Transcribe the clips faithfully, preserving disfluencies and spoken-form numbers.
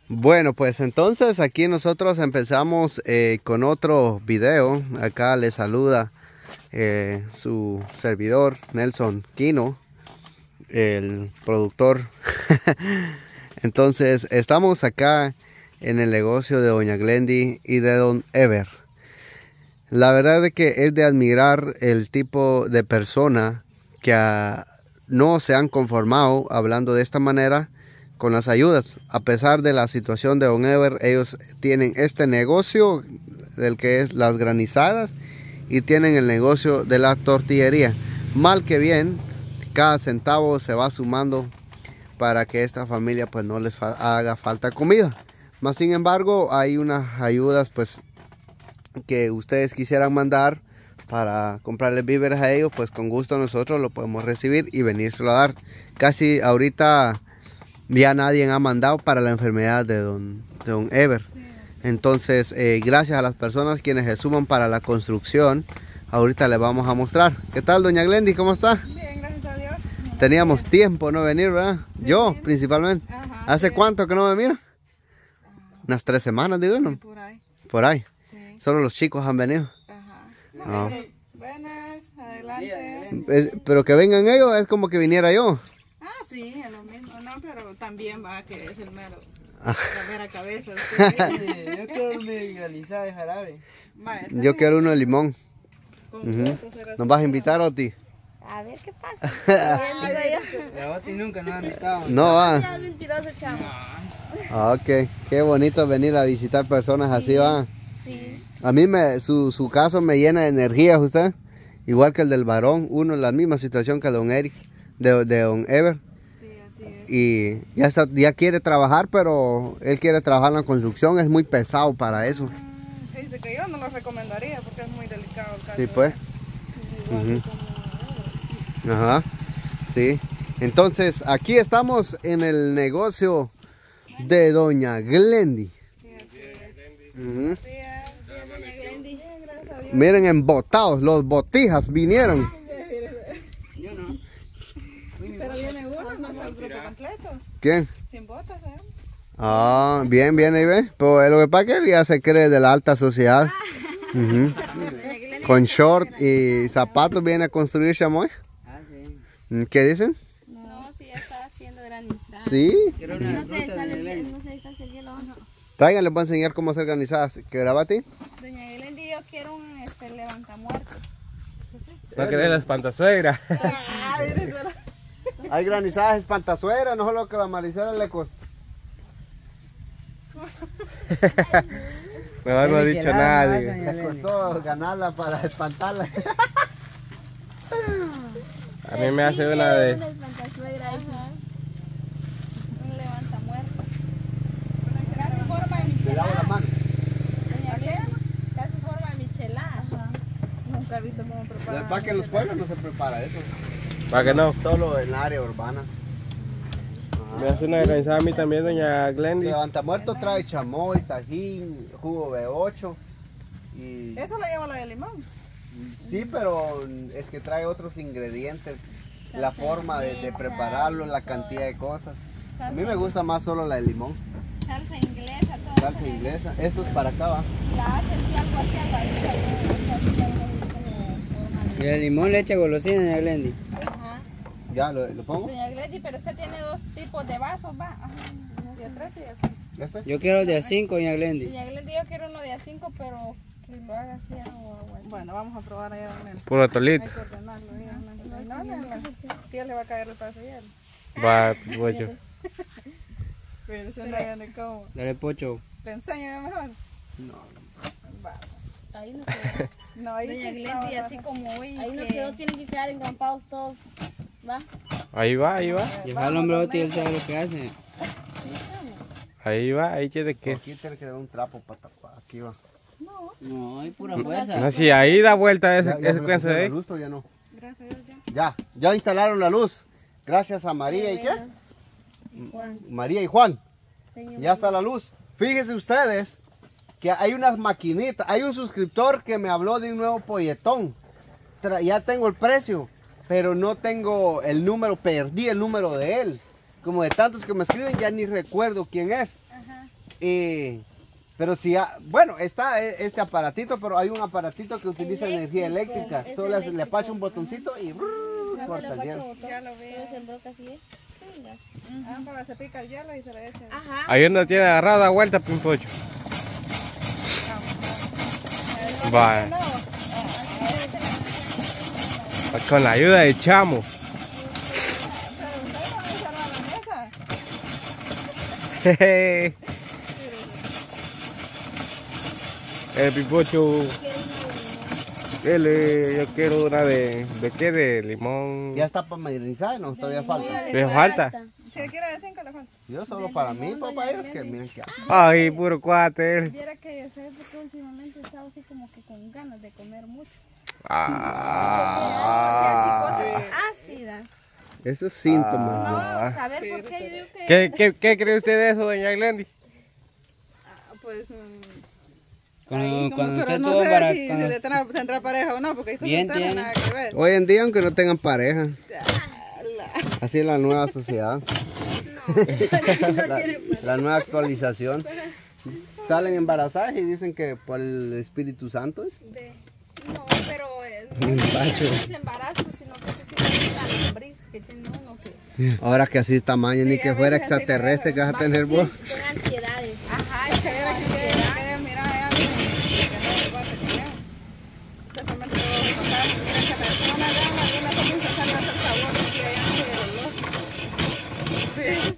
Bueno, pues entonces aquí nosotros empezamos eh, con otro video. Acá les saluda eh, su servidor Nelson Quino, el productor. Entonces estamos acá en el negocio de doña Glendy y de don Ever. La verdad es que es de admirar el tipo de persona que uh, no se han conformado hablando de esta manera con las ayudas. A pesar de la situación de don Ever, ellos tienen este negocio, el que es las granizadas, y tienen el negocio de la tortillería. Mal que bien, cada centavo se va sumando para que esta familia pues no les fa haga falta comida. Mas sin embargo, hay unas ayudas pues que ustedes quisieran mandar para comprarles víveres a ellos, pues con gusto nosotros lo podemos recibir y venírselo a dar. Casi ahorita ya nadie ha mandado para la enfermedad de don, de don Ever. Entonces, eh, gracias a las personas quienes se suman para la construcción, ahorita les vamos a mostrar. ¿Qué tal, doña Glendy? ¿Cómo está? Bien, gracias a Dios. Teníamos tiempo no venir, ¿verdad? Sí, Yo, principalmente. Ajá, ¿Hace sí. cuánto que no me mira? Unas tres semanas, digo, ¿no? Sí, por ahí. Por ahí. Sí. Solo los chicos han venido. Ajá. No. Buenas, adelante. Es- pero que vengan ellos es como que viniera yo. Ah, sí, es lo mismo, no, pero también va que es el mero, Ah. la mera cabeza. Usted. Yo quiero mi granizada de jarabe. Va, está Yo bien. quiero uno de limón. Con Ujú. gusto será ¿Nos vas a su- invitar, Oti? A ver qué pasa. Bien, digo yo. La Oti nunca nos ha invitado. No va. Ya es mentiroso, chavo. Ah, ok, qué bonito venir a visitar personas así, va. Sí. A mí me, su, su caso me llena de energía, usted. Igual que el del varón, uno en la misma situación que don Eric, de, de don Ever. Sí, así es. Y ya, está, ya quiere trabajar, pero él quiere trabajar en la construcción, es muy pesado para eso. Mm, Dice que yo no lo recomendaría porque es muy delicado el caso. Sí, pues. Igual Ujú. como- Ajá, sí. Entonces, aquí estamos en el negocio de doña Glendy. Sí, así es. Ujú. Bien, Bien, doña Glendy. bien, gracias a Dios. Miren, embotados, los botijas vinieron. Yo no. Pero viene uno, no es el grupo completo. ¿Quién? Sin botas, ¿eh? Ah, bien, bien, ahí ve. Pero lo que pasa es que él ya se cree de la alta sociedad. Ujú. Doña Glendy. Con short y zapatos viene a construir chamoy. Ah, sí. ¿Qué dicen? No, sí, ya está haciendo granizada. Sí. Quiero No una sé, fruta sale de bien, Belén. no sé, está el hielo. Traigan, les voy a enseñar cómo hacer granizadas. ¿Qué grabate? Doña Glendy, yo quiero un este, levantamuertos. ¿No querés la espantasuegra? Hay granizadas espantazueras, no solo que la Maricela le costó. Mejor no ha dicho nada. Michelada, diga. doña Le Glendy. costó ganarla para espantarla. A mí me hace una de... Una espantazuegra, dice. Un levantamuertos. Casi forma de Le lavo la michelada. mano. Doña Glendy, casi forma de michelada. Nunca he visto cómo La preparan. verdad que en los pueblos no se prepara eso. ¿Para que no? Solo en la área urbana. Me hace una granizada a mí también, doña Glendy. Levantamuertos trae chamoy, tajín, jugo B ocho. Y... Eso lo lleva la de limón. Sí, pero es que trae otros ingredientes. La forma de, de prepararlo, la cantidad de cosas. A mí me gusta más solo la de limón. Salsa inglesa, todo. Salsa inglesa. Esto es para acá, va. Y la hacen así, algo así, algo así, algo así, algo así, como forma Y de- el limón le echa golosina, doña Glendy. Ajá. Ya, ¿lo, lo pongo? Doña Glendy, pero usted tiene dos tipos de vasos, va. Ajá. Y a tres y así. ¿Ya está? Yo quiero de a cinco, doña Glendy. Doña Glendy, yo quiero uno de a cinco, pero que lo haga así agua, agua. Bueno, vamos a probar allá con él. Puro Hay tolito. que ordenarlo. ya, No, no, no, no, no. Piel le va a caer el pedazo de hielo. Va, pollo. Pero se no hagan de cómo. Dale pocho. ¿Le enseño mejor? No. Va. Ahí no quedó. No, ahí Doña sí Glendy, estaba, así como hoy. Ahí no que- quedó, tienen que quedar encampados todos. ¿Va? Ahí va, ahí va. Lleva al hombre Oti, él sabe lo que hace. Ahí va, ahí tiene que... Aquí tiene que dar un trapo para tapar. Aquí va. No, hay pura fuerza. No, si ahí da vuelta ese, ¿Ya, ya ese me cuento pusieron de la ahí. luz o ya no? Gracias a Dios ya. Ya, ya instalaron la luz. Gracias a María y qué? María y Juan. Señor. Ya está la luz. Fíjense ustedes que hay unas maquinitas. Hay un suscriptor que me habló de un nuevo polletón. Tra- ya tengo el precio, pero no tengo el número. Perdí el número de él. Como de tantos que me escriben, ya ni recuerdo quién es. Y, pero si, ha- bueno, está e- este aparatito, pero hay un aparatito que utiliza energía Eléctrico, eléctrica. es Solo le eléctrico. pacha un botoncito y brrr, No se corta le el pacha hielo. botón, Ya lo vi. pero se embroca así, ¿eh? Venga. Ah, para se pica el hielo y se le echa. Ajá. Ahí no tiene agarrada vuelta, Pimpocho. Vale. Con la ayuda de Chamo. Jeje. El Pimpocho. Él, eh, yo quiero una de, ¿de qué? De limón. Ya está para marinizar, no, todavía falta. ¿Le falta? Si quiere de cinco le falta. Yo solo para mí, papá, ellos que miren que... Ay, puro cuate. él. Viera que yo sé porque últimamente he estado así como que con ganas de comer mucho. Ah. Así cosas ácidas. Eso es síntoma. No, saber por qué yo digo que... ¿Qué, qué, ¿Qué cree usted de eso, doña Glendy? Ah, pues. mm, Cuando, ahí como- cuando pero usted no tuvo sé para... si, cuando- si le tendrá, tendrá pareja o no, porque eso Bien no tiene tiene. nada que ver. Hoy en día, aunque no tengan pareja, así es la nueva sociedad. la, la nueva actualización. Salen embarazadas y dicen que por el Espíritu Santo es. de- No, pero eh, no es embarazo, sino que se siente la lombriz que tiene uno que... Ahora que así es tamaño, ni Sí, que a fuera veces así extraterrestre que vas a Vaya, tener sí, vos. son ansiedades. Ajá, es que era que que- que mira, hay algo que no le va a tener. Especialmente todo lo que pasa, mira que persona ya alguna comienza a salir hasta el sabor y ya no se el olor. Sí.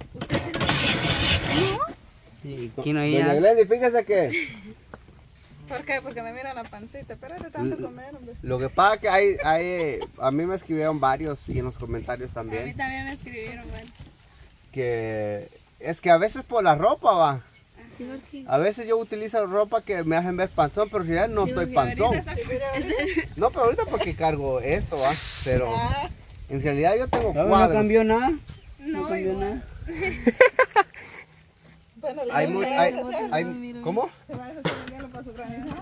Sí, aquí no hay Doña nada. Glendy, fíjese que ¿Por qué? Porque me miran la pancita. Espérate tanto comer, hombre. lo que pasa que hay, hay, a mí me escribieron varios y en los comentarios A mí también, también me escribieron, bueno. que es que a veces por la ropa va. Sí, porque... A veces yo utilizo ropa que me hacen ver panzón, pero en realidad no estoy panzón. No, pero ahorita porque cargo esto, va. Pero en realidad yo tengo No, no cuadros. cambió nada. No, No, cambió igual. nada. Bueno, Hay le mu- se va a hay- deshacer. hay- ¿Cómo? Se va a deshacer el hielo para su granja.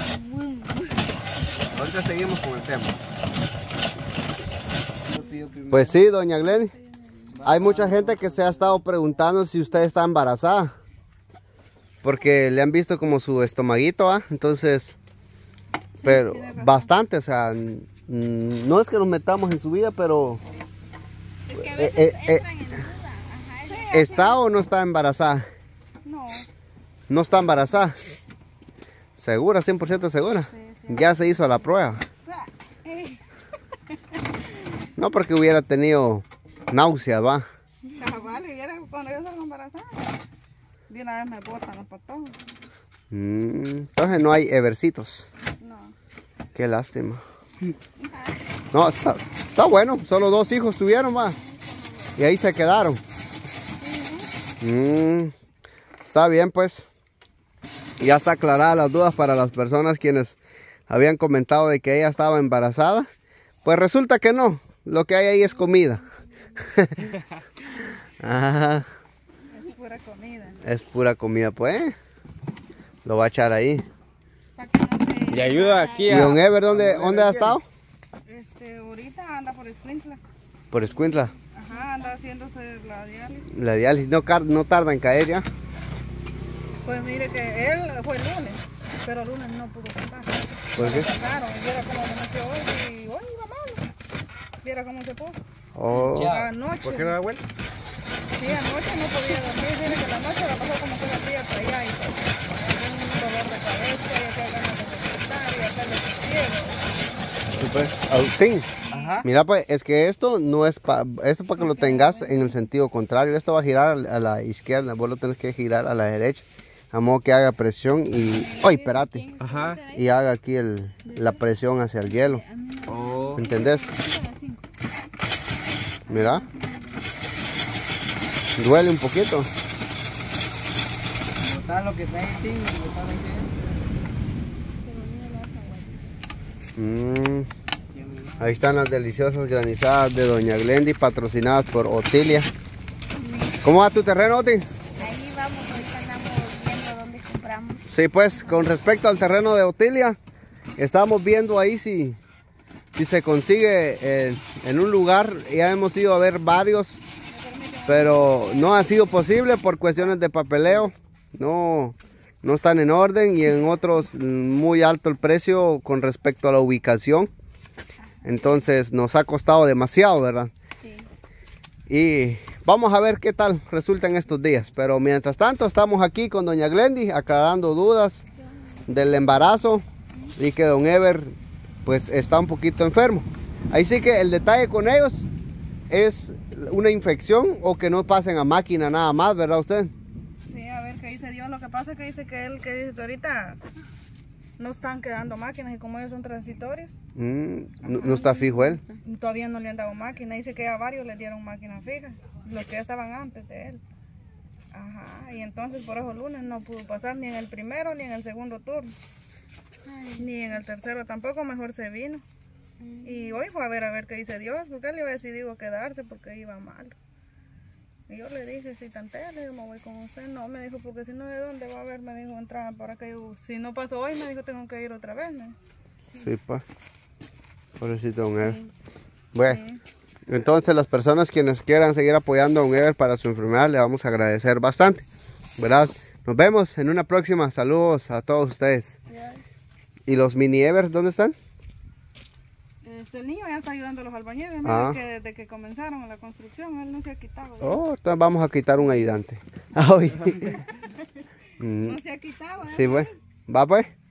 Ahorita seguimos con el tema. Pues sí, doña Glenny. Hay mucha gente que se ha estado preguntando si usted está embarazada. Porque le han visto como su estomaguito, ¿ah? Entonces, pero bastante, o sea, n- no es que nos metamos en su vida, pero Es que a eh, veces eh, eh, entran en duda. Ajá, es- ¿está o no está embarazada? No. No está embarazada. ¿Segura? cien por ciento segura. Ya se hizo la prueba. No porque hubiera tenido náuseas, va. Cabal, y viera cuando yo salgo embarazada. De una vez me botan los patojos. Mm, entonces no hay evercitos. No. Qué lástima. No, está, está bueno. Solo dos hijos tuvieron, va. Y ahí se quedaron. Mm, está bien, pues. Ya está aclarada las dudas para las personas quienes habían comentado de que ella estaba embarazada. Pues resulta que no. Lo que hay ahí es comida. Ajá, Es pura comida. es pura comida, pues. Lo va a echar ahí. para que no se... Y ayuda aquí ¿Y a... don Ever dónde, dónde ha estado? Este, ahorita anda por Escuintla. Por Escuintla. Ajá, anda haciéndose la diálisis. La diálisis no, car- no tarda en caer ya. Pues mire que él fue el lunes, pero el lunes no pudo pasar. ¿Por qué? Pasaron, viera cómo amaneció hoy y hoy iba malo. Viera cómo se puso. Oh, Ya. Anoche. ¿Por qué no da vuelta? Sí, anoche no podía dormir. Mire que la noche la pasó como todo el día para allá y todo. Un dolor de cabeza y acá ganas de despertar y acá de ciego. pues, Agustín. Ajá. Mira, pues, es que esto no es para esto para que lo tengas en el sentido contrario. Esto va a girar a la- a la izquierda, vos lo tenés que girar a la derecha. A modo que haga presión y... ¡Ay, espérate! Ajá. Y haga aquí el, la presión hacia el hielo. Oh. ¿Entendés? Mira. Duele un poquito. Botar lo que está en ti, botar lo que Mm. Ahí están las deliciosas granizadas de Doña Glendy, patrocinadas por Otilia. ¿Cómo va tu terreno, Oti? Ahí vamos, ahorita andamos viendo dónde compramos. Sí, pues con respecto al terreno de Otilia, estamos viendo ahí si, si se consigue eh, en un lugar. Ya hemos ido a ver varios, pero no ha sido posible por cuestiones de papeleo. no, no están en orden y en otros muy alto el precio con respecto a la ubicación. Entonces nos ha costado demasiado, ¿verdad? Sí. Y vamos a ver qué tal resulta en estos días. Pero mientras tanto estamos aquí con doña Glendy aclarando dudas del embarazo y que don Ever pues está un poquito enfermo. Ahí sí que el detalle con ellos es una infección o que no pasen a máquina nada más, ¿verdad usted? Sí, a ver qué dice Dios. Lo que pasa es que dice que él, que dice que ahorita no están quedando máquinas y como ellos son transitorios, Mm, no, no está fijo él. todavía no le han dado máquina. Dice que a varios les dieron máquina fija, los que ya estaban antes de él. Ajá, y entonces por eso el lunes no pudo pasar ni en el primero ni en el segundo turno. Ni en el tercero tampoco, mejor se vino. Y hoy fue a ver a ver qué dice Dios, porque él iba decidido quedarse porque iba mal. Y yo le dije, si tantea, le digo, me voy con usted. No, me dijo, porque si no, ¿de dónde va a ver? Me dijo, entrada para que yo, si no pasó hoy, me dijo, tengo que ir otra vez. ¿No? Sí, pa. Pobrecito don Ever. Bueno, Sí. entonces las personas quienes quieran seguir apoyando a don Ever para su enfermedad, le vamos a agradecer bastante, ¿verdad? Nos vemos en una próxima. Saludos a todos ustedes. ¿Y los mini Evers dónde están? Este, el niño ya está ayudando a los albañiles, Ah. mira que desde que comenzaron la construcción, él no se ha quitado. Oh, entonces vamos a quitar un ayudante. Ah, hoy. Mm, No se ha quitado. ¿eh? sí, pues. Va pues.